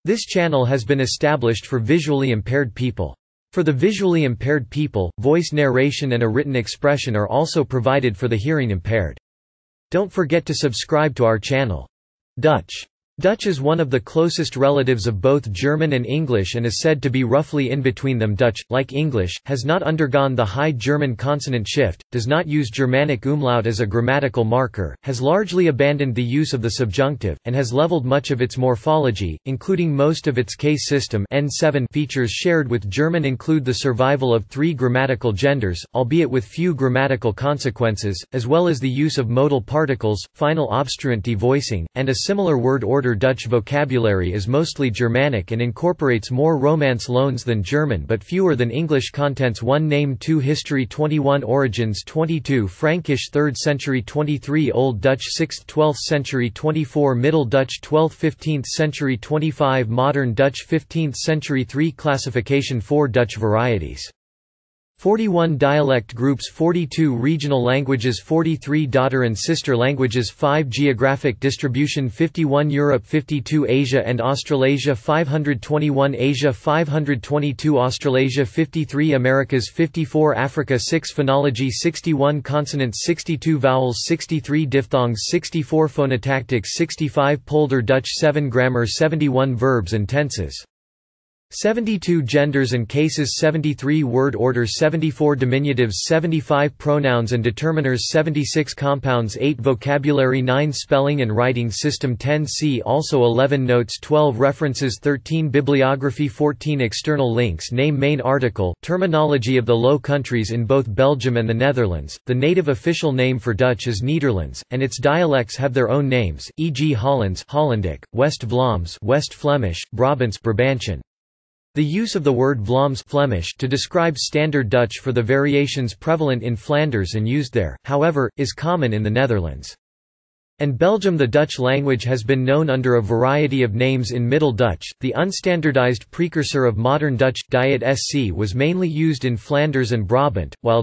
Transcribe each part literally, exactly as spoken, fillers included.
This channel has been established for visually impaired people. For the visually impaired people, voice narration and a written expression are also provided for the hearing impaired. Don't forget to subscribe to our channel. Dutch. Dutch is one of the closest relatives of both German and English and is said to be roughly in between them. Dutch, like English, has not undergone the High German consonant shift, does not use Germanic umlaut as a grammatical marker, has largely abandoned the use of the subjunctive, and has leveled much of its morphology, including most of its case system N seven features shared with German include the survival of three grammatical genders, albeit with few grammatical consequences, as well as the use of modal particles, final obstruent devoicing, and a similar word order. Dutch vocabulary is mostly Germanic and incorporates more Romance loans than German but fewer than English contents. one Name two History twenty-one Origins twenty-two Frankish third century twenty-three Old Dutch sixth to twelfth century twenty-four Middle Dutch twelfth to fifteenth century twenty-five Modern Dutch fifteenth century three Classification four Dutch varieties forty-one Dialect groups forty-two Regional languages forty-three Daughter and sister languages five Geographic distribution fifty-one Europe fifty-two Asia and Australasia five hundred twenty-one Asia five hundred twenty-two Australasia fifty-three Americas fifty-four Africa six Phonology sixty-one Consonants sixty-two Vowels sixty-three Diphthongs sixty-four Phonotactics sixty-five Polder Dutch seven Grammar seventy-one Verbs and tenses seventy-two Genders and cases seventy-three Word orders seventy-four Diminutives seventy-five Pronouns and determiners seventy-six Compounds eight Vocabulary nine Spelling and writing system ten See also eleven Notes twelve References thirteen Bibliography fourteen External links Name Main article, Terminology of the Low Countries in both Belgium and the Netherlands. The native official name for Dutch is Nederlands, and its dialects have their own names, for example Hollands Hollandic, West Vlaams West Flemish, Brabants Brabantian. The use of the word Vlaams Flemish to describe Standard Dutch for the variations prevalent in Flanders and used there, however, is common in the Netherlands and Belgium. The Dutch language has been known under a variety of names in Middle Dutch. The unstandardized precursor of modern Dutch, Diet Sc, was mainly used in Flanders and Brabant, while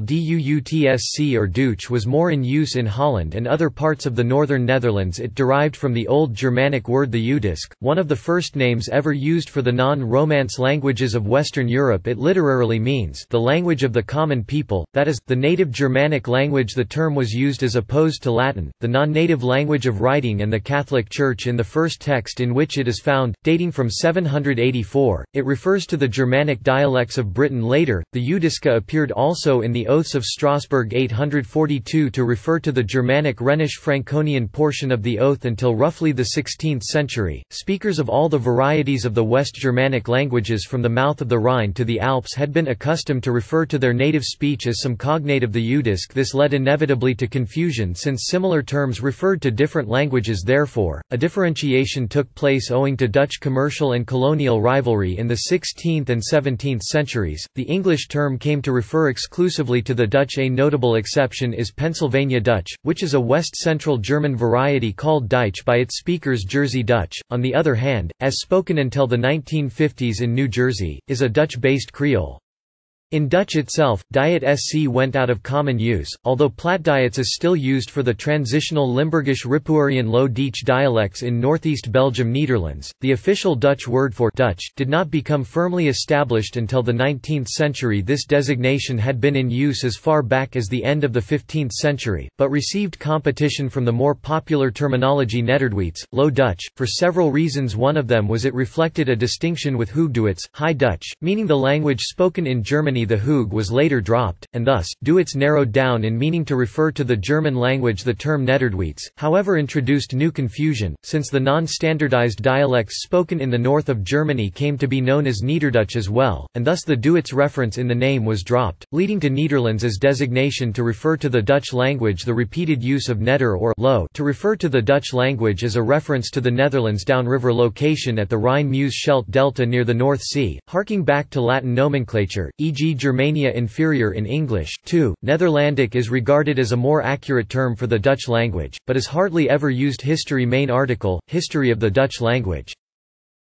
Duutsc or Deutsch was more in use in Holland and other parts of the northern Netherlands. It derived from the Old Germanic word the Udisk, one of the first names ever used for the non-Romance languages of Western Europe. It literally means the language of the common people, that is, the native Germanic language. The term was used as opposed to Latin, the non-native language of writing, and the Catholic Church in the first text in which it is found, dating from seven hundred eighty-four. It refers to the Germanic dialects of Britain. Later, the Udiska appeared also in the Oaths of Strasbourg eight hundred forty-two to refer to the Germanic Rhenish-Franconian portion of the oath until roughly the sixteenth century. Speakers of all the varieties of the West Germanic languages from the mouth of the Rhine to the Alps had been accustomed to refer to their native speech as some cognate of the Udisk. This led inevitably to confusion since similar terms referred to different languages. Therefore, a differentiation took place owing to Dutch commercial and colonial rivalry in the sixteenth and seventeenth centuries. The English term came to refer exclusively to the Dutch. A notable exception is Pennsylvania Dutch, which is a West Central German variety called Deutsch by its speakers. Jersey Dutch, on the other hand, as spoken until the nineteen fifties in New Jersey, is a Dutch-based Creole. In Dutch itself, Diet Sc went out of common use, although Platdiets is still used for the transitional Limburgish Ripuarian Low Dutch dialects in northeast Belgium. Netherlands. The official Dutch word for Dutch did not become firmly established until the nineteenth century. This designation had been in use as far back as the end of the fifteenth century, but received competition from the more popular terminology Netherdutch, Low Dutch, for several reasons. One of them was it reflected a distinction with Hoogduits, High Dutch, meaning the language spoken in Germany. The Hoog was later dropped, and thus, Duits narrowed down in meaning to refer to the German language. The term Netherdutch, however, introduced new confusion, since the non-standardized dialects spoken in the north of Germany came to be known as Nederdutch as well, and thus the Duits reference in the name was dropped, leading to Nederlands as designation to refer to the Dutch language. The repeated use of Neder or Low to refer to the Dutch language as a reference to the Netherlands downriver location at the Rhine-Meuse-Scheldt delta near the North Sea, harking back to Latin nomenclature, for example Germania inferior in English. two. Netherlandic is regarded as a more accurate term for the Dutch language, but is hardly ever used. History main article, History of the Dutch language.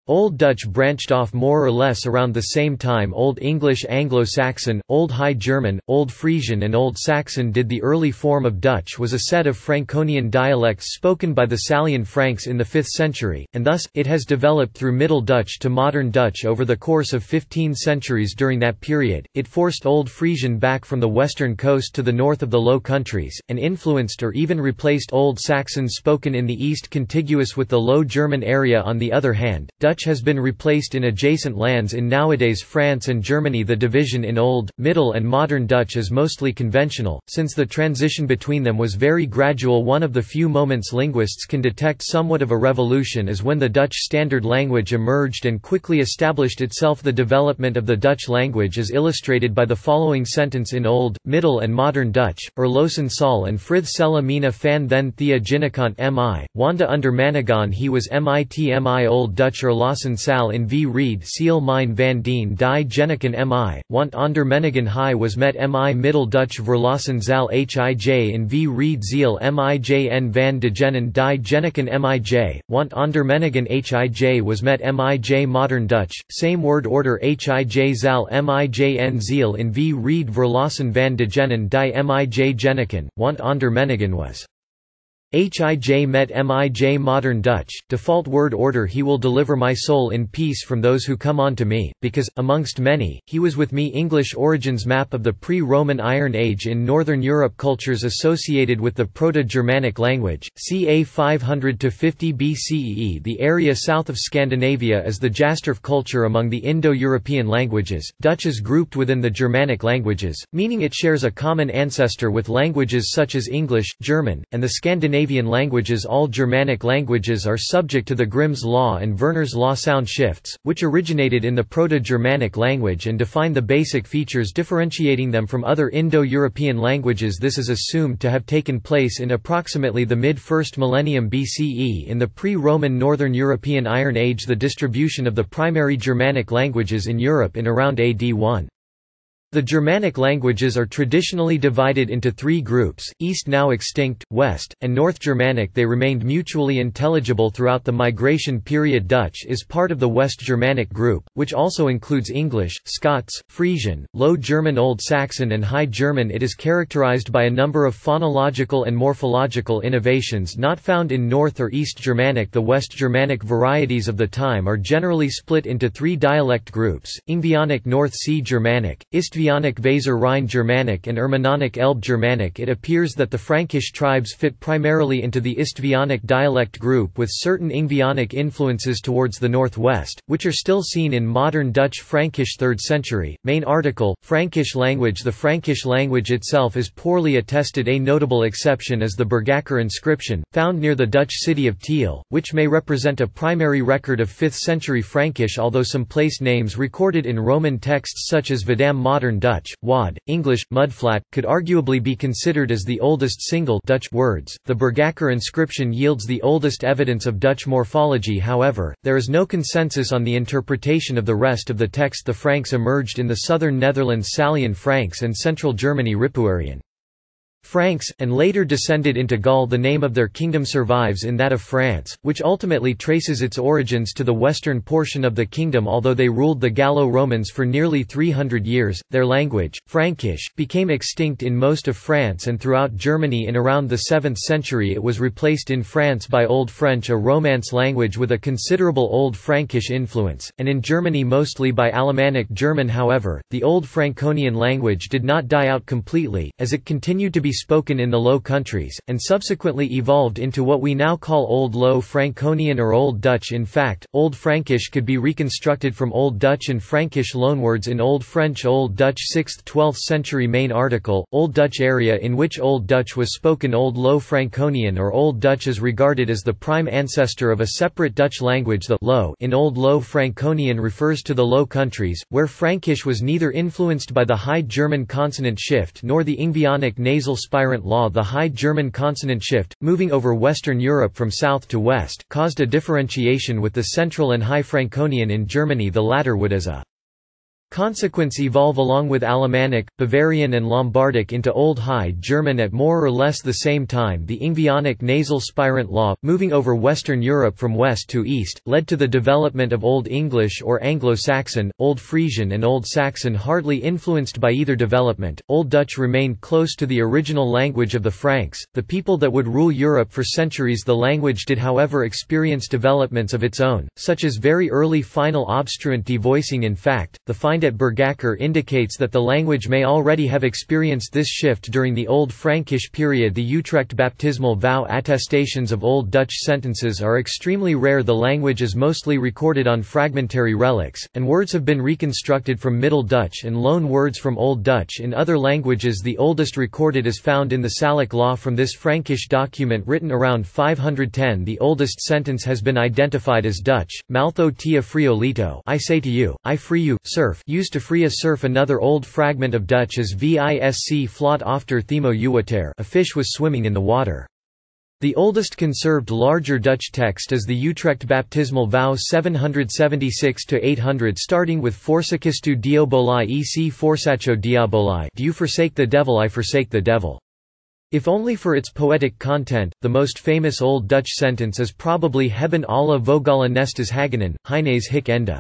Old Dutch branched off more or less around the same time Old English, Anglo-Saxon, Old High German, Old Frisian and Old Saxon did. The early form of Dutch was a set of Franconian dialects spoken by the Salian Franks in the fifth century, and thus, it has developed through Middle Dutch to Modern Dutch over the course of fifteen centuries. During that period, it forced Old Frisian back from the western coast to the north of the Low Countries, and influenced or even replaced Old Saxon spoken in the east contiguous with the Low German area. On the other hand, Dutch has been replaced in adjacent lands in nowadays France and Germany. The division in Old, Middle and Modern Dutch is mostly conventional, since the transition between them was very gradual. One of the few moments linguists can detect somewhat of a revolution is when the Dutch standard language emerged and quickly established itself. The development of the Dutch language is illustrated by the following sentence in Old, Middle and Modern Dutch: Erlosen Sal en frith Sella Mina fan then Thea Ginnekant mi, Wanda under Managon he was mitmi. Old Dutch Erlosen Sal in v Reed Seal Mine van dien die Genneken mi, want onder Menigen hij was met mi. Middle Dutch Verlossen Zal hij in v Reed Ziel mijn van de Gennen die Genneken mij, want onder Menigen hij was met mij. Modern Dutch, same word order hij Zal mijn Ziel in v Reed Verlossen van de Gennen die mij Genneken, want onder Menigen was Hij met mij. Modern Dutch, default word order he will deliver my soul in peace from those who come on to me, because, amongst many, he was with me. English origins map of the pre-Roman Iron Age in Northern Europe. Cultures associated with the Proto-Germanic language, ca five hundred to fifty B C E. The area south of Scandinavia is the Jastorf culture. Among the Indo-European languages, Dutch is grouped within the Germanic languages, meaning it shares a common ancestor with languages such as English, German, and the Scandinavian languages. All Germanic languages are subject to the Grimm's law and Werner's law sound shifts, which originated in the Proto-Germanic language and define the basic features differentiating them from other Indo-European languages. This is assumed to have taken place in approximately the mid-first millennium B C E. In the pre-Roman Northern European Iron Age, the distribution of the primary Germanic languages in Europe in around A D one. The Germanic languages are traditionally divided into three groups: East, now extinct, West, and North Germanic. They remained mutually intelligible throughout the migration period. Dutch is part of the West Germanic group, which also includes English, Scots, Frisian, Low German, Old Saxon and High German. It is characterized by a number of phonological and morphological innovations not found in North or East Germanic. The West Germanic varieties of the time are generally split into three dialect groups: Ingvaeonic North Sea Germanic, Istvaeonic Weser Rhine Germanic and Ermanonic Elbe Germanic. It appears that the Frankish tribes fit primarily into the Istvaeonic dialect group, with certain Ingvaeonic influences towards the northwest, which are still seen in modern Dutch. Frankish third century. Main article, Frankish language. The Frankish language itself is poorly attested. A notable exception is the Bergakker inscription, found near the Dutch city of Tiel, which may represent a primary record of fifth century Frankish, although some place names recorded in Roman texts such as Vidam. Modern Dutch, Wad, English, Mudflat, could arguably be considered as the oldest single Dutch words. The Bergakker inscription yields the oldest evidence of Dutch morphology. However, there is no consensus on the interpretation of the rest of the text. The Franks emerged in the southern Netherlands Salian Franks and central Germany Ripuarian Franks, and later descended into Gaul. The name of their kingdom survives in that of France, which ultimately traces its origins to the western portion of the kingdom. Although they ruled the Gallo-Romans for nearly three hundred years, their language, Frankish, became extinct in most of France and throughout Germany. In around the seventh century it was replaced in France by Old French, a Romance language with a considerable Old Frankish influence, and in Germany mostly by Alemannic German. However, the Old Franconian language did not die out completely, as it continued to be spoken in the Low Countries, and subsequently evolved into what we now call Old Low Franconian or Old Dutch. In fact, Old Frankish could be reconstructed from Old Dutch and Frankish loanwords in Old French. Old Dutch sixth to twelfth century. Main article, Old Dutch area in which Old Dutch was spoken. Old Low Franconian or Old Dutch is regarded as the prime ancestor of a separate Dutch language. The Low in Old Low Franconian refers to the Low Countries, where Frankish was neither influenced by the High German consonant shift nor the Ingvaeonic nasal spirant law. The High German consonant shift, moving over Western Europe from south to west, caused a differentiation with the Central and High Franconian in Germany. The latter would as a consequence evolve along with Alemannic, Bavarian and Lombardic into Old High German at more or less the same time. The Ingvaeonic nasal spirant law, moving over Western Europe from west to east, led to the development of Old English or Anglo-Saxon, Old Frisian and Old Saxon hardly influenced by either development. Old Dutch remained close to the original language of the Franks, the people that would rule Europe for centuries. The language did however experience developments of its own, such as very early final obstruent devoicing. In fact, the find at Bergacker indicates that the language may already have experienced this shift during the Old Frankish period. The Utrecht baptismal vow attestations of Old Dutch sentences are extremely rare. The language is mostly recorded on fragmentary relics, and words have been reconstructed from Middle Dutch and loan words from Old Dutch in other languages. The oldest recorded is found in the Salic law from this Frankish document written around five hundred ten. The oldest sentence has been identified as Dutch, Maltho tia frio lito, I say to you, I free you, surf, used to free a surf. Another old fragment of Dutch is visc flot after themo uwater, a fish was swimming in the water. The oldest conserved larger Dutch text is the Utrecht baptismal vow seven seventy-six to eight hundred, starting with Forsacistu diabolai ec forsacho diabolai, do you forsake the devil, I forsake the devil. If only for its poetic content, the most famous Old Dutch sentence is probably Hebben alle vogalen nestes hagenen, Heines hic enda.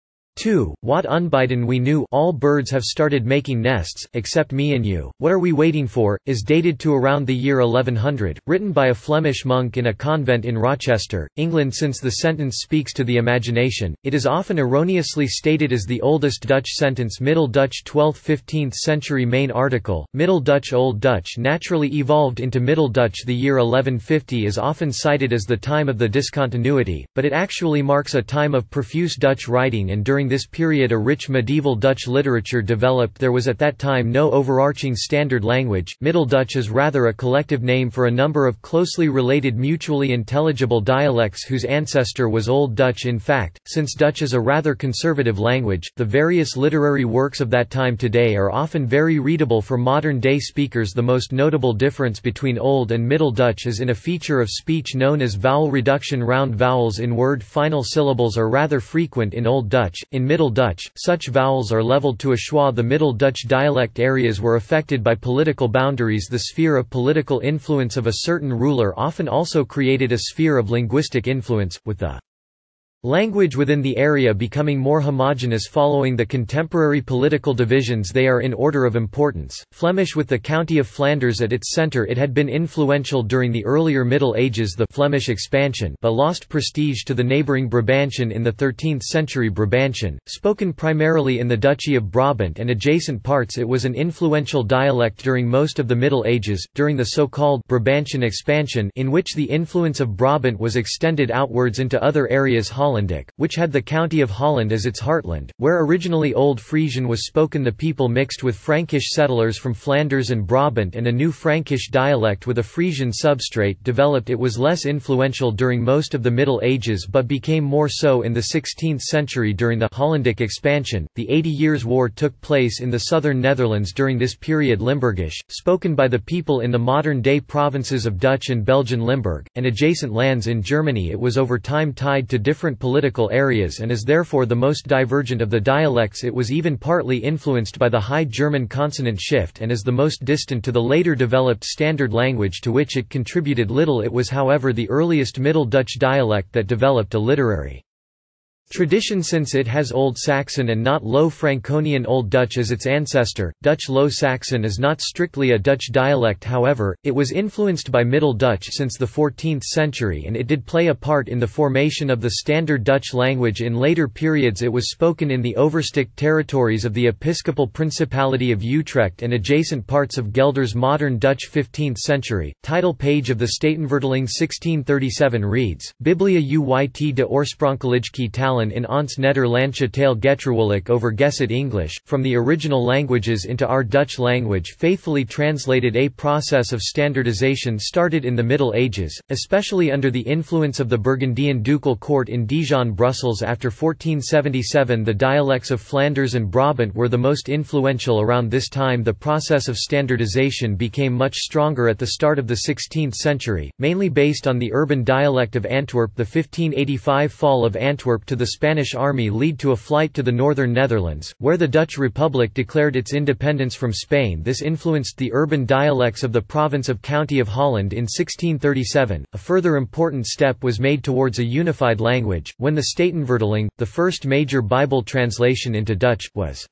two. Wat unbiden we knew, all birds have started making nests, except me and you, what are we waiting for, is dated to around the year eleven hundred, written by a Flemish monk in a convent in Rochester, England. Since the sentence speaks to the imagination, it is often erroneously stated as the oldest Dutch sentence. Middle Dutch twelfth–fifteenth century. Main article, Middle Dutch. Old Dutch naturally evolved into Middle Dutch. The year eleven fifty is often cited as the time of the discontinuity, but it actually marks a time of profuse Dutch writing, and during this period a rich medieval Dutch literature developed. There was at that time no overarching standard language. Middle Dutch is rather a collective name for a number of closely related mutually intelligible dialects whose ancestor was Old Dutch. In fact, since Dutch is a rather conservative language, the various literary works of that time today are often very readable for modern-day speakers. The most notable difference between Old and Middle Dutch is in a feature of speech known as vowel reduction. Round vowels in word final syllables are rather frequent in Old Dutch. In Middle Dutch, such vowels are leveled to a schwa. The Middle Dutch dialect areas were affected by political boundaries. The sphere of political influence of a certain ruler often also created a sphere of linguistic influence, with the language within the area becoming more homogeneous following the contemporary political divisions. They are in order of importance. Flemish, with the county of Flanders at its centre. It had been influential during the earlier Middle Ages, the Flemish expansion, but lost prestige to the neighbouring Brabantian in the thirteenth century. Brabantian, spoken primarily in the Duchy of Brabant and adjacent parts, it was an influential dialect during most of the Middle Ages, during the so-called Brabantian expansion, in which the influence of Brabant was extended outwards into other areas. Hollandic, which had the county of Holland as its heartland, where originally Old Frisian was spoken. The people mixed with Frankish settlers from Flanders and Brabant, and a new Frankish dialect with a Frisian substrate developed. It was less influential during most of the Middle Ages but became more so in the sixteenth century during the Hollandic expansion. The Eighty Years' War took place in the southern Netherlands during this period. Limburgish, spoken by the people in the modern-day provinces of Dutch and Belgian Limburg, and adjacent lands in Germany. It was over time tied to different political areas and is therefore the most divergent of the dialects. It was even partly influenced by the High German consonant shift and is the most distant to the later developed standard language, to which it contributed little. It was however the earliest Middle Dutch dialect that developed a literary tradition, since it has Old Saxon and not Low Franconian Old Dutch as its ancestor. Dutch Low Saxon is not strictly a Dutch dialect, however, it was influenced by Middle Dutch since the fourteenth century, and it did play a part in the formation of the Standard Dutch language. In later periods it was spoken in the Oversticht territories of the Episcopal Principality of Utrecht and adjacent parts of Gelders. Modern Dutch fifteenth century, title page of the Statenvertaling sixteen thirty-seven reads, Biblia uit de oorspronkelijke talen in ons Nederlandsche taal getrouwelijk overgezet. English, from the original languages into our Dutch language faithfully translated. A process of standardization started in the Middle Ages, especially under the influence of the Burgundian ducal court in Dijon. Brussels. After fourteen seventy-seven, the dialects of Flanders and Brabant were the most influential. Around this time the process of standardization became much stronger. At the start of the sixteenth century, mainly based on the urban dialect of Antwerp. The fifteen eighty-five fall of Antwerp to the Spanish army lead to a flight to the northern Netherlands, where the Dutch Republic declared its independence from Spain. This influenced the urban dialects of the province of County of Holland in sixteen thirty-seven. A further important step was made towards a unified language, when the Statenvertaling, the first major Bible translation into Dutch, was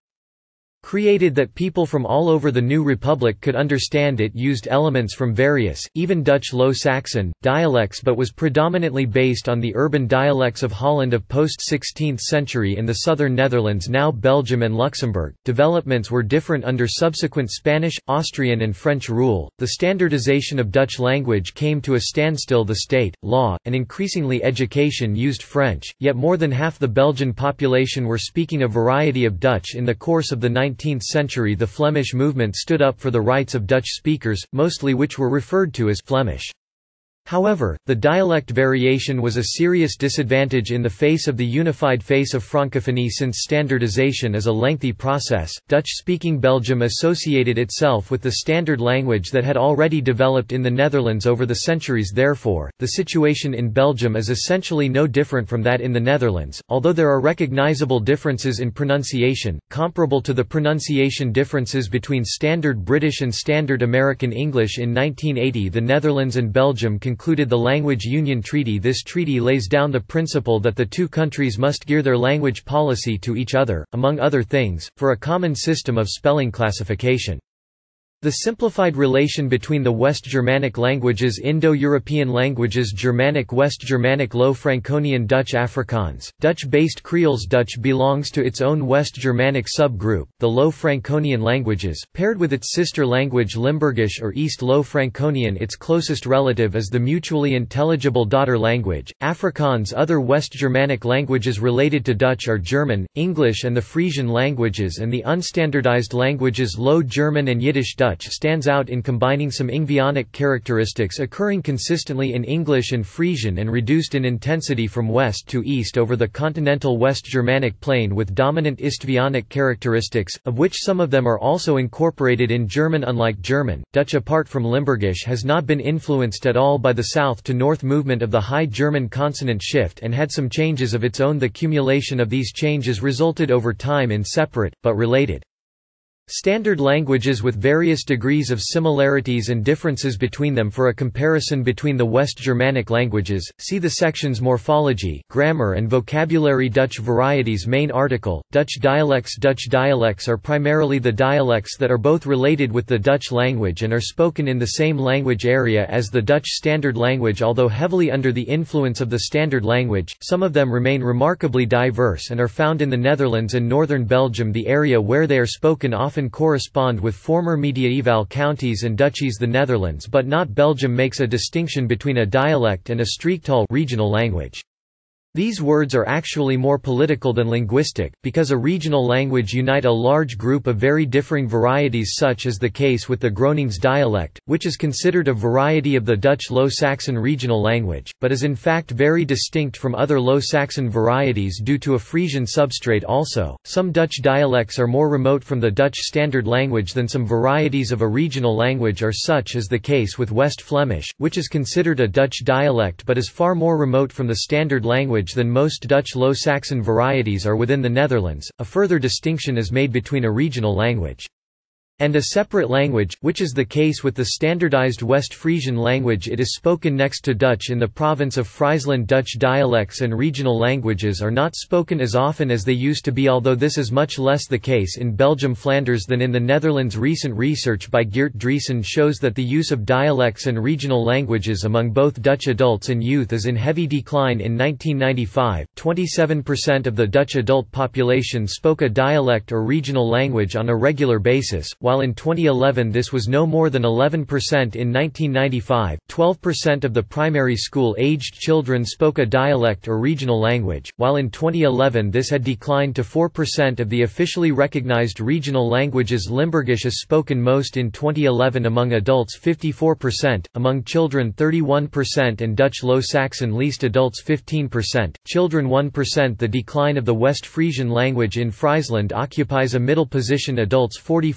created that people from all over the new republic could understand. It used elements from various, even Dutch Low Saxon, dialects but was predominantly based on the urban dialects of Holland of post-sixteenth century in the southern Netherlands, now Belgium and Luxembourg. Developments were different under subsequent Spanish, Austrian and French rule. The standardization of Dutch language came to a standstill. The state, law, and increasingly education used French, yet more than half the Belgian population were speaking a variety of Dutch. In the course of the nineteenth century, the Flemish movement stood up for the rights of Dutch speakers, mostly which were referred to as Flemish. However, the dialect variation was a serious disadvantage in the face of the unified face of Francophonie, since standardization is a lengthy process. Dutch-speaking Belgium associated itself with the standard language that had already developed in the Netherlands over the centuries. Therefore, the situation in Belgium is essentially no different from that in the Netherlands, although there are recognizable differences in pronunciation, comparable to the pronunciation differences between Standard British and Standard American English. In nineteen eighty, the Netherlands and Belgium concluded the Language Union Treaty. This treaty lays down the principle that the two countries must gear their language policy to each other, among other things, for a common system of spelling classification. The simplified relation between the West Germanic languages, Indo-European languages, Germanic, West Germanic, Low Franconian, Dutch, Afrikaans, Dutch-based Creoles. Dutch belongs to its own West Germanic subgroup, the Low Franconian languages, paired with its sister language Limburgish or East Low Franconian. Its closest relative is the mutually intelligible daughter language, Afrikaans. Other West Germanic languages related to Dutch are German, English and the Frisian languages, and the unstandardized languages Low German and Yiddish. Dutch stands out in combining some Ingvaeonic characteristics occurring consistently in English and Frisian and reduced in intensity from west to east over the continental West Germanic plain with dominant Istvaeonic characteristics, of which some of them are also incorporated in German. Unlike German, Dutch apart from Limburgish has not been influenced at all by the south to north movement of the High German consonant shift and had some changes of its own. The cumulation of these changes resulted over time in separate, but related standard languages with various degrees of similarities and differences between them. For a comparison between the West Germanic languages, see the sections Morphology, Grammar and Vocabulary. Dutch varieties. Main article, Dutch dialects. Dutch dialects are primarily the dialects that are both related with the Dutch language and are spoken in the same language area as the Dutch standard language. Although heavily under the influence of the standard language, some of them remain remarkably diverse and are found in the Netherlands and northern Belgium. The area where they are spoken often correspond with former mediaeval counties and duchies. The Netherlands but not Belgium makes a distinction between a dialect and a streektaal regional language. These words are actually more political than linguistic, because a regional language unite a large group of very differing varieties, such as the case with the Gronings dialect, which is considered a variety of the Dutch Low Saxon regional language, but is in fact very distinct from other Low Saxon varieties due to a Frisian substrate. Also, some Dutch dialects are more remote from the Dutch standard language than some varieties of a regional language are, such as the case with West Flemish, which is considered a Dutch dialect but is far more remote from the standard language than most Dutch Low Saxon varieties are within the Netherlands. A further distinction is made between a regional language and a separate language, which is the case with the standardized West Frisian language. It is spoken next to Dutch in the province of Friesland. Dutch dialects and regional languages are not spoken as often as they used to be, although this is much less the case in Belgium, Flanders than in the Netherlands. Recent research by Geert Driessen shows that the use of dialects and regional languages among both Dutch adults and youth is in heavy decline. In nineteen ninety-five, twenty-seven percent of the Dutch adult population spoke a dialect or regional language on a regular basis, while while in twenty eleven this was no more than eleven percent. In nineteen ninety-five, twelve percent of the primary school-aged children spoke a dialect or regional language, while in twenty eleven this had declined to four percent of the officially recognized regional languages. Limburgish is spoken most in twenty eleven among adults, fifty-four percent, among children thirty-one percent, and Dutch Low Saxon least adults fifteen percent, children one percent. The decline of the West Frisian language in Friesland occupies a middle position, adults forty-four percent,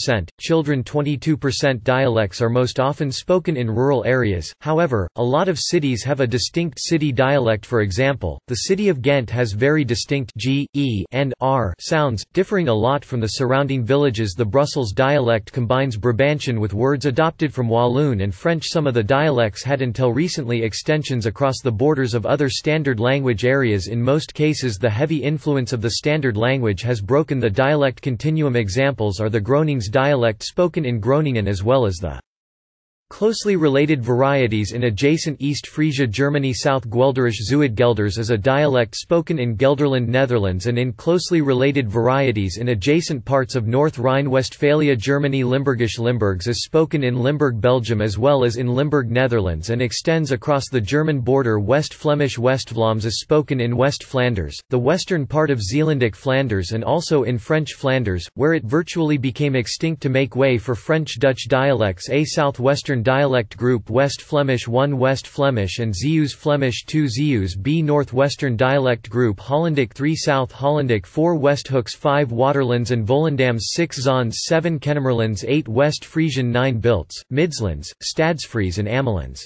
percent, children twenty-two percent. Dialects are most often spoken in rural areas, however, a lot of cities have a distinct city dialect. For example, the city of Ghent has very distinct g, e, and r sounds, differing a lot from the surrounding villages. The Brussels dialect combines Brabantian with words adopted from Walloon and French. Some of the dialects had until recently extensions across the borders of other standard language areas. In most cases, the heavy influence of the standard language has broken the dialect continuum. Examples are the Gronings dialect spoken in Groningen as well as the closely related varieties in adjacent East Frisia Germany. South Guelderish Zuid-Gelders is a dialect spoken in Gelderland, Netherlands, and in closely related varieties in adjacent parts of North Rhine-Westphalia Germany. Limburgish Limburgs is spoken in Limburg, Belgium as well as in Limburg, Netherlands, and extends across the German border. West Flemish West-Vlaams is spoken in West Flanders, the western part of Zeelandic Flanders, and also in French Flanders, where it virtually became extinct to make way for French-Dutch dialects. A southwestern dialect group West Flemish one West Flemish and Zeeuws Flemish two Zeeuws. B northwestern dialect group Hollandic three South Hollandic four Westhooks five Waterlands and Volendams six Zonds seven Kennemerlands eight West Frisian nine Bilts, Midslands, Stadsfries and Amelands.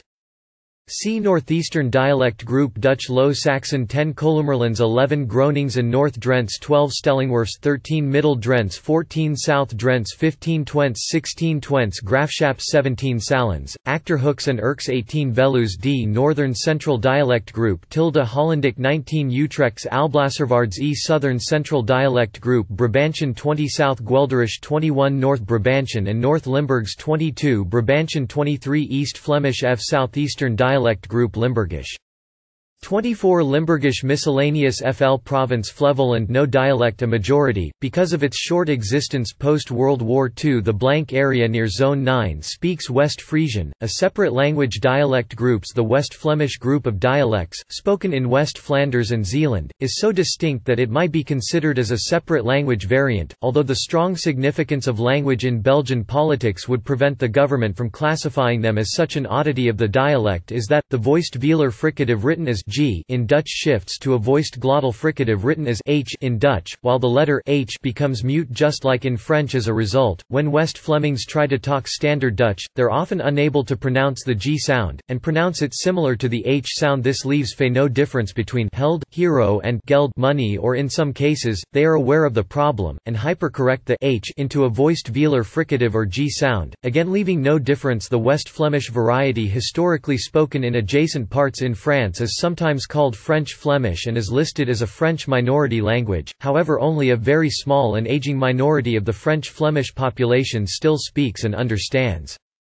See northeastern dialect group Dutch Low Saxon ten Columerlands eleven Gronings and North Drents twelve Stellingwerfs thirteen Middle Drents fourteen South Drents fifteen Twents sixteen Twents Graafschaps seventeen Salins, Achterhoeks and Urks eighteen Veluws. D northern central dialect group tilde Hollandic nineteen Utrechts Alblasserwaards. E southern central dialect group Brabantian twenty South Guelderish twenty-one North Brabantian and North Limburgs twenty-two Brabantian twenty-three East Flemish. F southeastern dialect Dialect group Limburgish twenty-four Limburgish miscellaneous. F L Province Flevoland no dialect a majority, because of its short existence post-World War Two. The blank area near Zone nine speaks West Frisian, a separate language. Dialect groups The West Flemish group of dialects, spoken in West Flanders and Zeeland, is so distinct that it might be considered as a separate language variant, although the strong significance of language in Belgian politics would prevent the government from classifying them as such. An oddity of the dialect is that, the voiced velar fricative written as g in Dutch shifts to a voiced glottal fricative written as h in Dutch, while the letter h becomes mute just like in French. As a result, when West Flemings try to talk Standard Dutch, they're often unable to pronounce the g sound, and pronounce it similar to the h sound. This leaves fe no difference between held, hero and geld money, or in some cases, they are aware of the problem, and hypercorrect the h into a voiced velar fricative or g sound, again leaving no difference. The West Flemish variety, historically spoken in adjacent parts in France, is sometimes sometimes called French Flemish and is listed as a French minority language, however only a very small and aging minority of the French Flemish population still speaks and understands.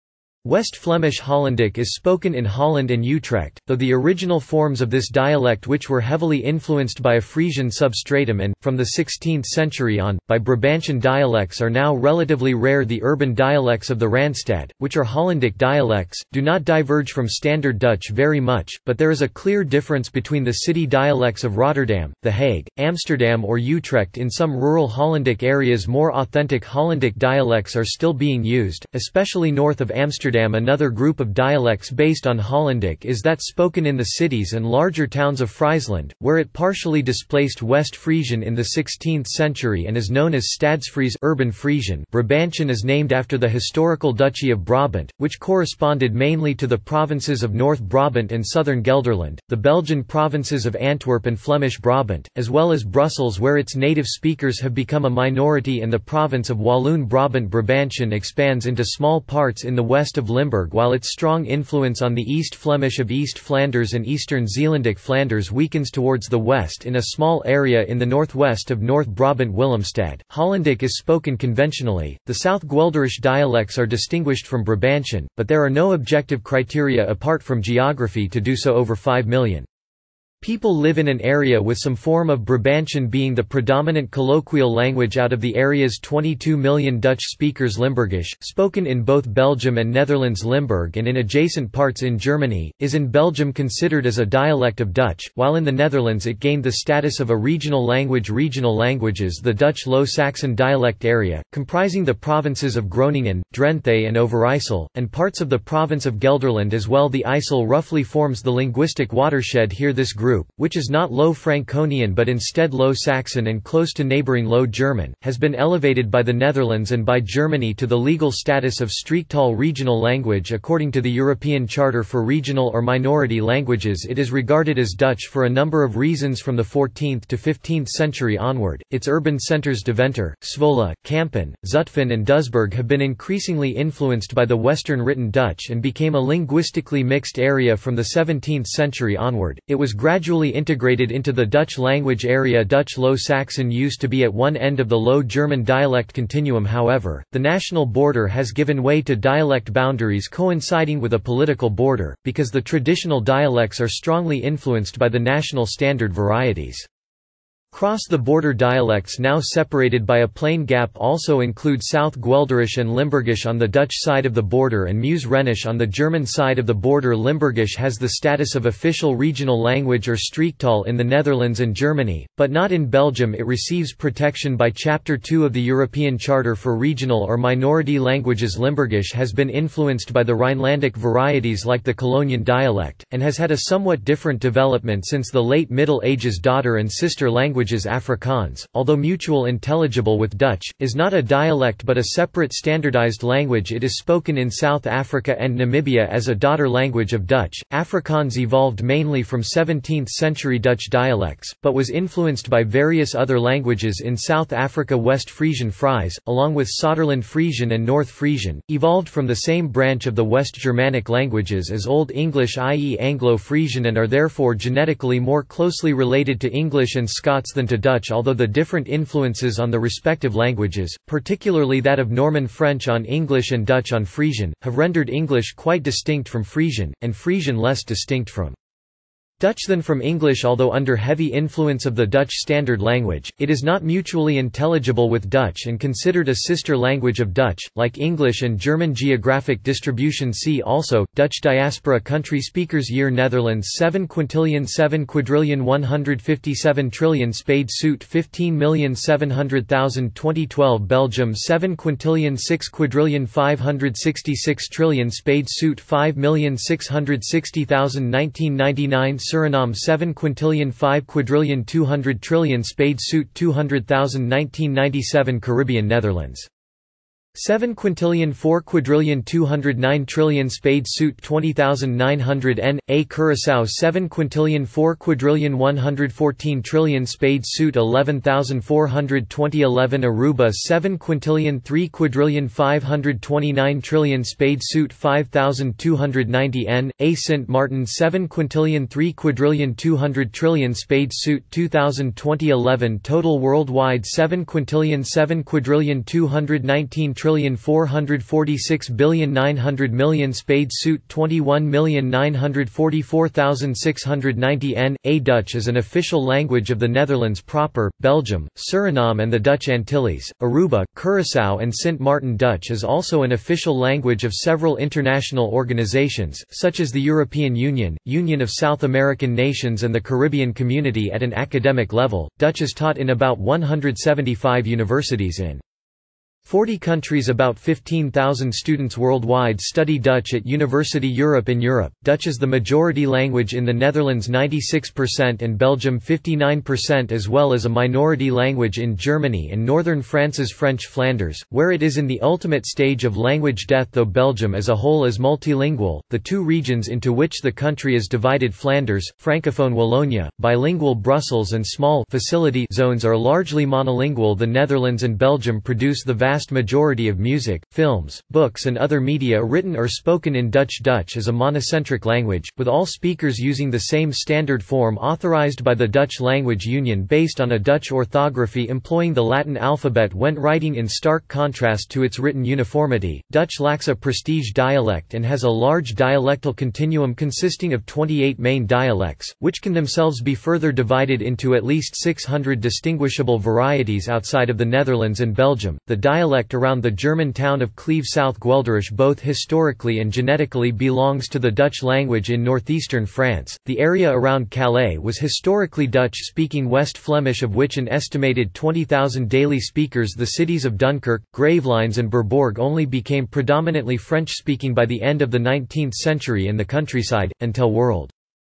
West Flemish Hollandic is spoken in Holland and Utrecht, though the original forms of this dialect, which were heavily influenced by a Frisian substratum and, from the sixteenth century on, by Brabantian dialects, are now relatively rare. The urban dialects of the Randstad, which are Hollandic dialects, do not diverge from Standard Dutch very much, but there is a clear difference between the city dialects of Rotterdam, The Hague, Amsterdam or Utrecht. In some rural Hollandic areas more authentic Hollandic dialects are still being used, especially north of Amsterdam. Another group of dialects based on Hollandic is that spoken in the cities and larger towns of Friesland, where it partially displaced West Frisian in the sixteenth century and is known as Stadsfries urban Frisian. Brabantian is named after the historical Duchy of Brabant, which corresponded mainly to the provinces of North Brabant and Southern Gelderland, the Belgian provinces of Antwerp and Flemish Brabant, as well as Brussels, where its native speakers have become a minority, and the province of Walloon. Brabant Brabantian expands into small parts in the west of Limburg, while its strong influence on the East Flemish of East Flanders and Eastern Zeelandic Flanders weakens towards the west in a small area in the northwest of North Brabant. Willemstad Hollandic is spoken conventionally. The South Guelderish dialects are distinguished from Brabantian, but there are no objective criteria apart from geography to do so. Over five million people live in an area with some form of Brabantian being the predominant colloquial language out of the area's twenty-two million Dutch speakers. Limburgish, spoken in both Belgium and Netherlands. Limburg and in adjacent parts in Germany, is in Belgium considered as a dialect of Dutch, while in the Netherlands it gained the status of a regional language. Regional languages: the Dutch Low Saxon dialect area, comprising the provinces of Groningen, Drenthe and Overijssel, and parts of the province of Gelderland as well. The IJssel roughly forms the linguistic watershed here. This group group, which is not Low Franconian but instead Low Saxon and close to neighbouring Low German, has been elevated by the Netherlands and by Germany to the legal status of Streektaal regional language. According to the European Charter for Regional or Minority Languages, it is regarded as Dutch for a number of reasons. From the fourteenth to fifteenth century onward, its urban centres Deventer, Zwolle, Kampen, Zutphen and Duisburg have been increasingly influenced by the Western written Dutch and became a linguistically mixed area. From the seventeenth century onward, it was gradually integrated into the Dutch language area. Dutch Low Saxon used to be at one end of the Low German dialect continuum. However, the national border has given way to dialect boundaries coinciding with a political border, because the traditional dialects are strongly influenced by the national standard varieties. Cross-the-border dialects now separated by a plain gap also include South Guelderish and Limburgish on the Dutch side of the border and Meuse-Rhenish on the German side of the border. Limburgish has the status of official regional language or Streektaal in the Netherlands and Germany, but not in Belgium. It receives protection by Chapter two of the European Charter for Regional or Minority Languages. Limburgish has been influenced by the Rhinelandic varieties like the Colonian dialect, and has had a somewhat different development since the late Middle Ages. Daughter and sister language Afrikaans, although mutual intelligible with Dutch, is not a dialect but a separate standardized language. It is spoken in South Africa and Namibia as a daughter language of Dutch. Afrikaans evolved mainly from seventeenth century Dutch dialects, but was influenced by various other languages in South Africa. West Frisian Fries, along with Soderland Frisian and North Frisian, evolved from the same branch of the West Germanic languages as Old English, that is Anglo-Frisian, and are therefore genetically more closely related to English and Scots than to Dutch, although the different influences on the respective languages, particularly that of Norman French on English and Dutch on Frisian, have rendered English quite distinct from Frisian, and Frisian less distinct from Dutch than from English. Although under heavy influence of the Dutch standard language, it is not mutually intelligible with Dutch and considered a sister language of Dutch, like English and German. Geographic distribution. See also, Dutch diaspora. Country speakers. Year Netherlands seven quintillion seven quadrillion one hundred fifty-seven trillion Spade suit fifteen million seven hundred thousand twenty twelve Belgium seven quintillion six quadrillion five hundred sixty-six trillion Spade suit five million six hundred sixty thousand nineteen ninety-nine Suriname seven quintillion five quadrillion two hundred trillion Spade suit two hundred thousand nineteen ninety-seven Caribbean. Netherlands seven quintillion four quadrillion two hundred nine trillion Spade suit twenty thousand nine hundred N A Curaçao seven quintillion four quadrillion one hundred fourteen trillion Spade suit eleven thousand four hundred twenty eleven Aruba seven quintillion three quadrillion five hundred twenty-nine trillion Spade suit five thousand two hundred ninety N A Sint Maarten seven quintillion three quadrillion two hundred trillion Spade suit two thousand twenty eleven Total worldwide seven quintillion seven quadrillion two hundred nineteen trillion four hundred forty-six billion nine hundred million Spade suit twenty-one million nine hundred forty-four thousand six hundred ninety N A Dutch is an official language of the Netherlands proper, Belgium, Suriname and the Dutch Antilles, Aruba, Curaçao and Sint Maarten. Dutch is also an official language of several international organizations, such as the European Union, Union of South American Nations and the Caribbean Community. At an academic level, Dutch is taught in about one hundred seventy-five universities in forty countries. About fifteen thousand students worldwide study Dutch at University Europe. In Europe, Dutch is the majority language in the Netherlands ninety-six percent and Belgium fifty-nine percent, as well as a minority language in Germany and northern France's French Flanders, where it is in the ultimate stage of language death. Though Belgium as a whole is multilingual, the two regions into which the country is divided, Flanders, Francophone Wallonia, bilingual Brussels and small facility zones, are largely monolingual. The Netherlands and Belgium produce the vast majority of music, films, books and other media written or spoken in Dutch. Dutch is a monocentric language, with all speakers using the same standard form authorized by the Dutch Language Union based on a Dutch orthography employing the Latin alphabet when writing, in stark contrast to its written uniformity. Dutch lacks a prestige dialect and has a large dialectal continuum consisting of twenty-eight main dialects, which can themselves be further divided into at least six hundred distinguishable varieties outside of the Netherlands and Belgium. The dialect around the German town of Cleve, South Guelderish, both historically and genetically belongs to the Dutch language in northeastern France. The area around Calais was historically Dutch-speaking West Flemish, of which an estimated twenty thousand daily speakers. The cities of Dunkirk, Gravelines and Berbourg only became predominantly French-speaking by the end of the nineteenth century in the countryside, until World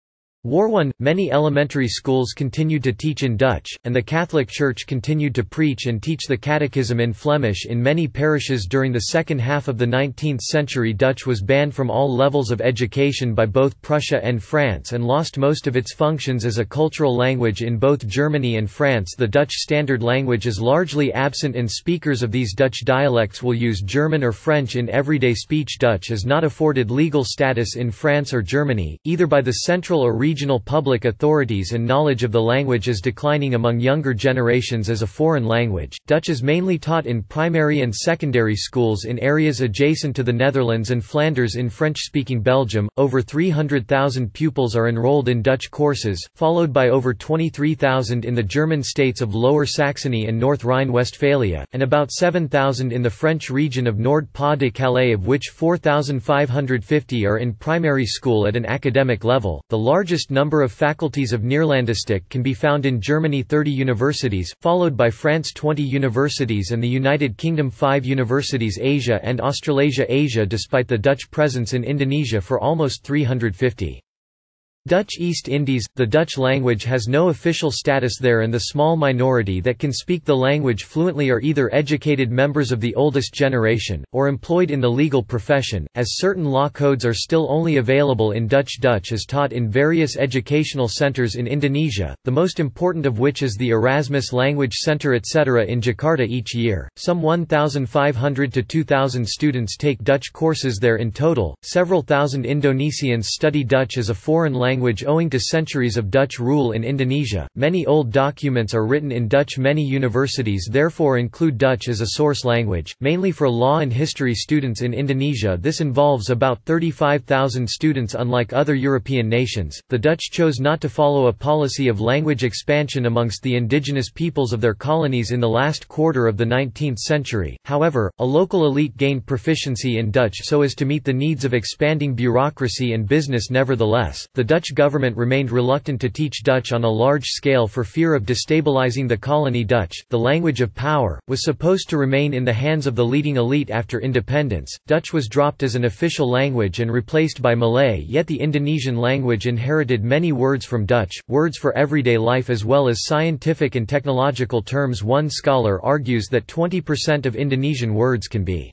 War One, many elementary schools continued to teach in Dutch, and the Catholic Church continued to preach and teach the Catechism in Flemish in many parishes. During the second half of the nineteenth century, Dutch was banned from all levels of education by both Prussia and France and lost most of its functions as a cultural language in both Germany and France. The Dutch standard language is largely absent, and speakers of these Dutch dialects will use German or French in everyday speech. Dutch is not afforded legal status in France or Germany, either by the central or regional Regional public authorities, and knowledge of the language is declining among younger generations as a foreign language. Dutch is mainly taught in primary and secondary schools in areas adjacent to the Netherlands and Flanders. In French-speaking Belgium, over three hundred thousand pupils are enrolled in Dutch courses, followed by over twenty-three thousand in the German states of Lower Saxony and North Rhine-Westphalia, and about seven thousand in the French region of Nord-Pas-de-Calais, of which four thousand five hundred fifty are in primary school at an academic level. The largest number of faculties of Neerlandistic can be found in Germany, thirty universities, followed by France, twenty universities, and the United Kingdom, five universities. Asia and Australasia. Asia, despite the Dutch presence in Indonesia for almost three hundred fifty. Dutch East Indies. The Dutch language has no official status there, and the small minority that can speak the language fluently are either educated members of the oldest generation, or employed in the legal profession, as certain law codes are still only available in Dutch. Dutch is taught in various educational centers in Indonesia, the most important of which is the Erasmus Language Center et cetera in Jakarta. Each year, some one thousand five hundred to two thousand students take Dutch courses there in total. Several thousand Indonesians study Dutch as a foreign language owing to centuries of Dutch rule in Indonesia. Many old documents are written in Dutch. Many universities therefore include Dutch as a source language, mainly for law and history students in Indonesia. This involves about thirty-five thousand students. Unlike other European nations, the Dutch chose not to follow a policy of language expansion amongst the indigenous peoples of their colonies in the last quarter of the nineteenth century. However, a local elite gained proficiency in Dutch so as to meet the needs of expanding bureaucracy and business. Nevertheless, the Dutch government remained reluctant to teach Dutch on a large scale for fear of destabilizing the colony. Dutch, the language of power, was supposed to remain in the hands of the leading elite after independence. Dutch was dropped as an official language and replaced by Malay, yet the Indonesian language inherited many words from Dutch, words for everyday life as well as scientific and technological terms. One scholar argues that twenty percent of Indonesian words can be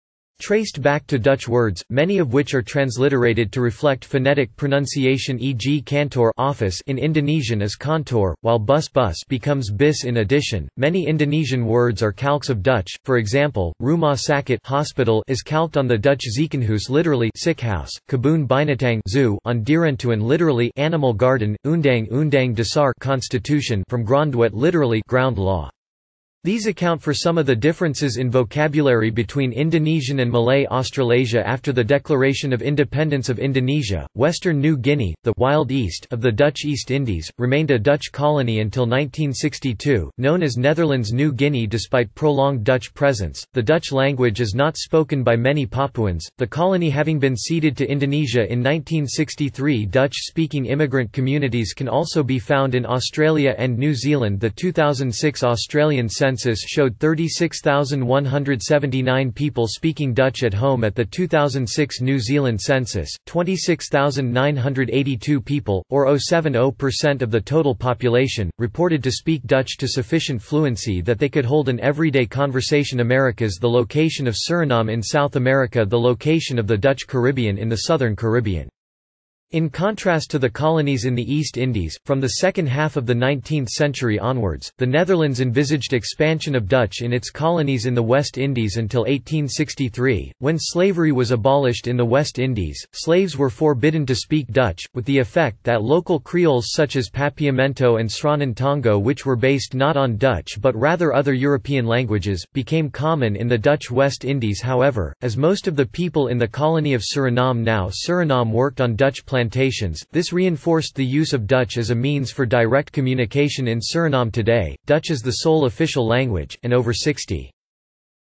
traced back to Dutch words, many of which are transliterated to reflect phonetic pronunciation, for example kantor office in Indonesian is kantor, while bus bus becomes bis. In addition, many Indonesian words are calques of Dutch. For example, rumah sakit hospital is calqued on the Dutch ziekenhuis, literally sick house, kebun binatang zoo on dierentuin, literally animal garden, undang undang dasar constitution from grondwet, literally ground law. These account for some of the differences in vocabulary between Indonesian and Malay. Australasia. After the declaration of independence of Indonesia, Western New Guinea, the Wild East of the Dutch East Indies, remained a Dutch colony until nineteen sixty-two, known as Netherlands New Guinea. Despite prolonged Dutch presence, the Dutch language is not spoken by many Papuans, the colony having been ceded to Indonesia in nineteen sixty-three. Dutch-speaking immigrant communities can also be found in Australia and New Zealand. The two thousand six Australian census showed thirty-six thousand one hundred seventy-nine people speaking Dutch at home. At the two thousand six New Zealand census, twenty-six thousand nine hundred eighty-two people, or zero point seven zero percent of the total population, reported to speak Dutch to sufficient fluency that they could hold an everyday conversation. Americas. The location of Suriname in South America. The location of the Dutch Caribbean in the southern Caribbean. In contrast to the colonies in the East Indies, from the second half of the nineteenth century onwards, the Netherlands envisaged expansion of Dutch in its colonies in the West Indies until eighteen sixty-three, when slavery was abolished in the West Indies. Slaves were forbidden to speak Dutch, with the effect that local Creoles such as Papiamento and Sranan Tongo, which were based not on Dutch but rather other European languages, became common in the Dutch West Indies. However, as most of the people in the colony of Suriname now Suriname worked on Dutch plantations, this reinforced the use of Dutch as a means for direct communication in Suriname. Today, Dutch is the sole official language, and over sixty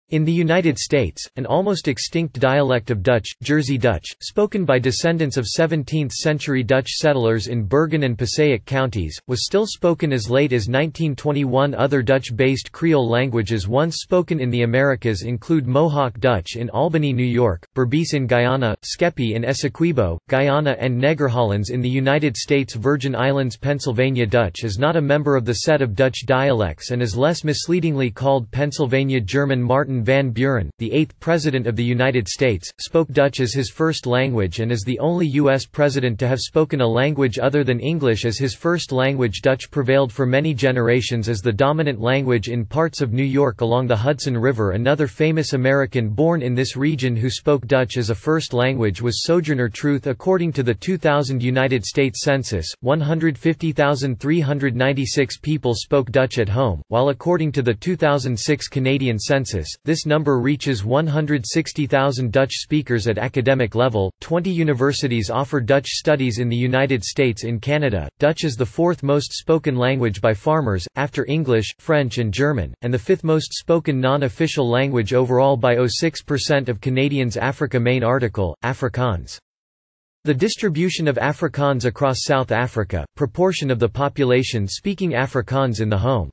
In the United States, an almost extinct dialect of Dutch, Jersey Dutch, spoken by descendants of seventeenth-century Dutch settlers in Bergen and Passaic counties, was still spoken as late as nineteen twenty-one. Other Dutch-based Creole languages once spoken in the Americas include Mohawk Dutch in Albany, New York, Berbice in Guyana, Skepi in Essequibo, Guyana and Negerhollands in the United States. Virgin Islands Pennsylvania Dutch is not a member of the set of Dutch dialects and is less misleadingly called Pennsylvania German. Martin Van Buren, the eighth President of the United States, spoke Dutch as his first language and is the only U S president to have spoken a language other than English as his first language. Dutch prevailed for many generations as the dominant language in parts of New York along the Hudson River. Another famous American born in this region who spoke Dutch as a first language was Sojourner Truth. According to the two thousand United States Census, one hundred fifty thousand three hundred ninety-six people spoke Dutch at home, while according to the two thousand six Canadian Census, this number reaches one hundred sixty thousand Dutch speakers at academic level. twenty universities offer Dutch studies in the United States. In Canada, Dutch is the fourth most spoken language by farmers, after English, French and German, and the fifth most spoken non-official language overall by zero point six percent of Canadians. Africa. Main article, Afrikaans. The distribution of Afrikaans across South Africa, proportion of the population speaking Afrikaans in the home,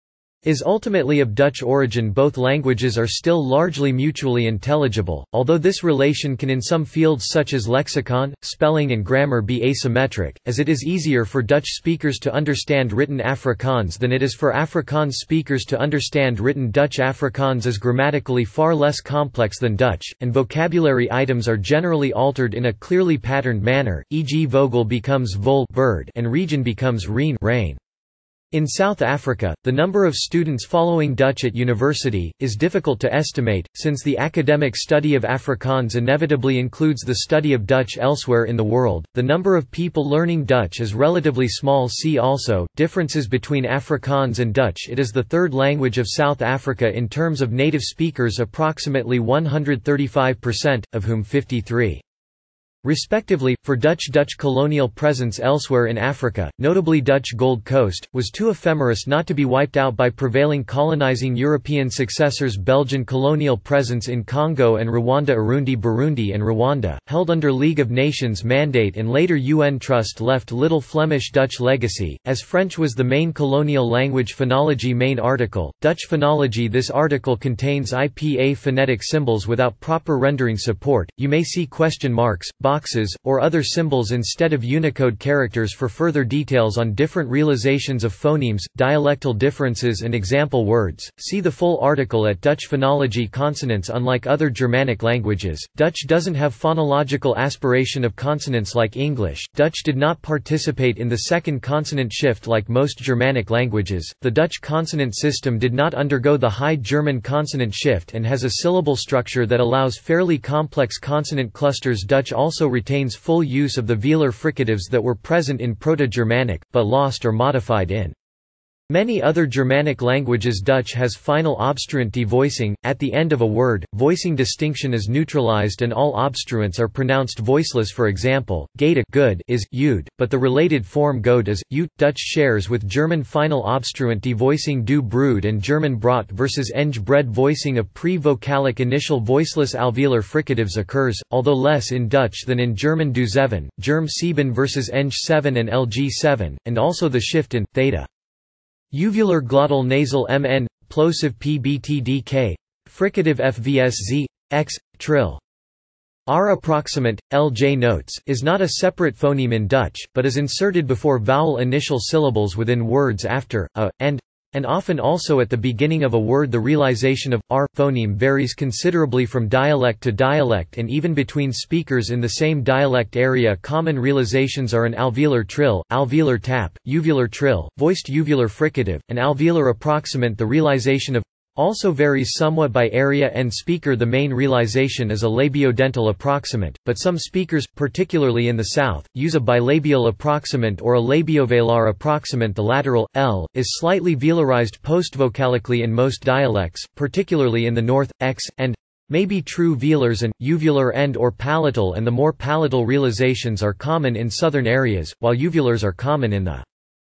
is ultimately of Dutch origin. Both languages are still largely mutually intelligible, although this relation can in some fields such as lexicon, spelling and grammar be asymmetric, as it is easier for Dutch speakers to understand written Afrikaans than it is for Afrikaans speakers to understand written Dutch. Afrikaans is grammatically far less complex than Dutch, and vocabulary items are generally altered in a clearly patterned manner, for example vogel becomes vol bird and region becomes reen rain. In South Africa, the number of students following Dutch at university is difficult to estimate, since the academic study of Afrikaans inevitably includes the study of Dutch elsewhere in the world. The number of people learning Dutch is relatively small. See also, differences between Afrikaans and Dutch. It is the third language of South Africa in terms of native speakers, approximately one hundred thirty-five percent, of whom fifty-three respectively, for Dutch. Dutch colonial presence elsewhere in Africa, notably Dutch Gold Coast, was too ephemeris not to be wiped out by prevailing colonizing European successors. Belgian colonial presence in Congo and Rwanda. Urundi, Burundi and Rwanda, held under League of Nations mandate and later U N trust, left little Flemish Dutch legacy, as French was the main colonial language. Phonology. Main article, Dutch phonology. This article contains I P A phonetic symbols without proper rendering support. You may see question marks, boxes, or other symbols instead of Unicode characters. For further details on different realizations of phonemes, dialectal differences and example words, see the full article at Dutch phonology. Consonants. Unlike other Germanic languages, Dutch doesn't have phonological aspiration of consonants like English. Dutch did not participate in the second consonant shift like most Germanic languages. The Dutch consonant system did not undergo the High German consonant shift and has a syllable structure that allows fairly complex consonant clusters. Dutch also retains full use of the velar fricatives that were present in Proto-Germanic, but lost or modified in many other Germanic languages. Dutch has final obstruent devoicing. At the end of a word, voicing distinction is neutralized and all obstruents are pronounced voiceless. For example, gate good is ud, but the related form good is ut. Dutch shares with German final obstruent devoicing du brood and German brot versus eng bread. Voicing of pre-vocalic initial voiceless alveolar fricatives occurs, although less in Dutch than in German. Du zeven, Germ sieben versus eng seven and L G seven, and also the shift in theta. Uvular glottal nasal mn, plosive pbtdk, fricative fvsz, x, trill. R approximant, L J notes, is not a separate phoneme in Dutch, but is inserted before vowel initial syllables within words after, a, and, and often also at the beginning of a word. The realization of r phoneme varies considerably from dialect to dialect and even between speakers in the same dialect area. Common realizations are an alveolar trill, alveolar tap, uvular trill, voiced uvular fricative, and alveolar approximant. The realization of also varies somewhat by area and speaker. The main realization is a labiodental approximant, but some speakers, particularly in the South, use a bilabial approximant or a labiovelar approximant. The lateral l is slightly velarized postvocalically in most dialects, particularly in the North. X and may be true velars and uvular and or palatal, and the more palatal realizations are common in southern areas, while uvulars are common in the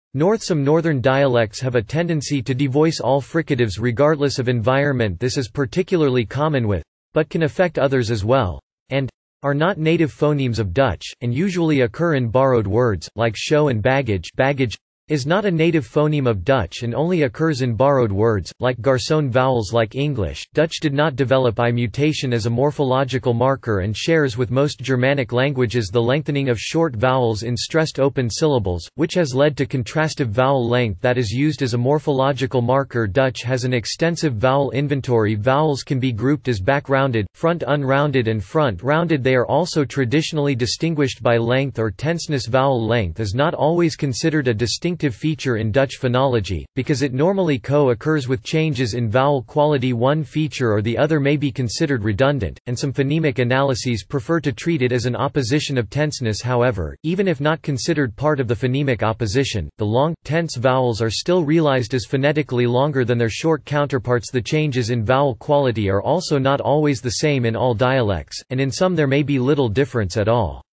North Some northern dialects have a tendency to devoice all fricatives regardless of environment. This is particularly common with, but can affect others as well, and are not native phonemes of Dutch, and usually occur in borrowed words, like show and baggage. Baggage is not a native phoneme of Dutch and only occurs in borrowed words, like garçon. Vowels like English, Dutch did not develop I mutation as a morphological marker and shares with most Germanic languages the lengthening of short vowels in stressed open syllables, which has led to contrastive vowel length that is used as a morphological marker. Dutch has an extensive vowel inventory. Vowels can be grouped as back-rounded, front-unrounded and front-rounded. They are also traditionally distinguished by length or tenseness. Vowel length is not always considered a distinct feature in Dutch phonology, because it normally co-occurs with changes in vowel quality. One feature or the other may be considered redundant, and some phonemic analyses prefer to treat it as an opposition of tenseness. However, even if not considered part of the phonemic opposition, the long, tense vowels are still realized as phonetically longer than their short counterparts. The changes in vowel quality are also not always the same in all dialects, and in some there may be little difference at all.